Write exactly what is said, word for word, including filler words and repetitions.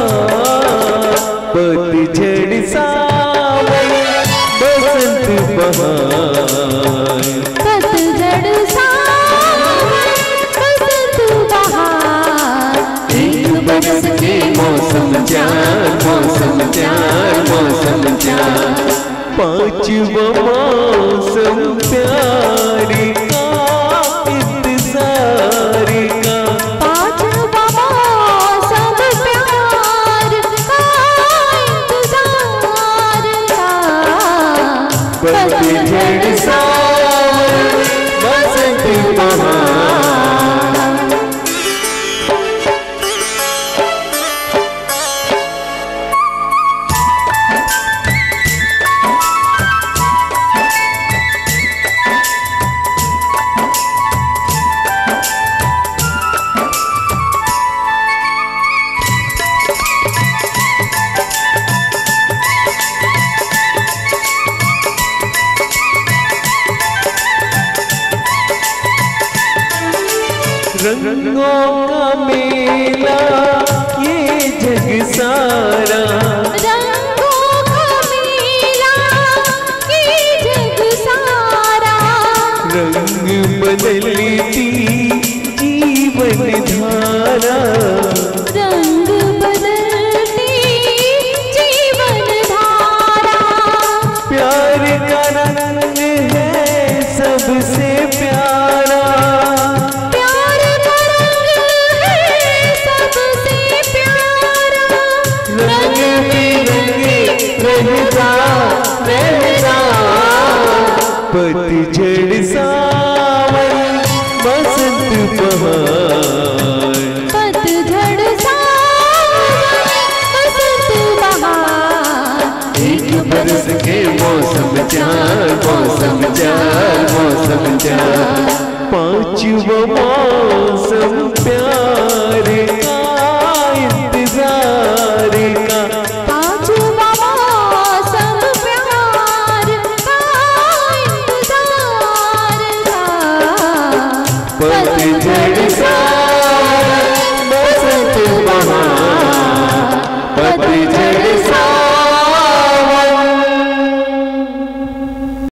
पतझड़ सावन बसंत बहार, पतझड़ सावन बसंत बहार, एक बरस के मौसम चार, मौसम चार, मौसम चार, पांचवा मौसम प्यार का इंतजार का, पांचवा मौसम प्यार का इंतजार का, पतझड़ सावन बसंत बहार। रंगों का मेला ये जग सारा, रंगों का मेला ये जग सारा, रंग बदलती जीवन धारा, रंग बदलती जीवन धारा, प्यार का रंग है सबसे प्यारा, प्यार का रंग है सबसे प्यारा, रंग बिरंगे रहता रहता, पतझड़ सावन बसंत बहार, पतझड़ सावन बसंत बहार, एक बरस के मौसम चार, मौसम चार, मौसम चार, पांचवा मौसम प्यार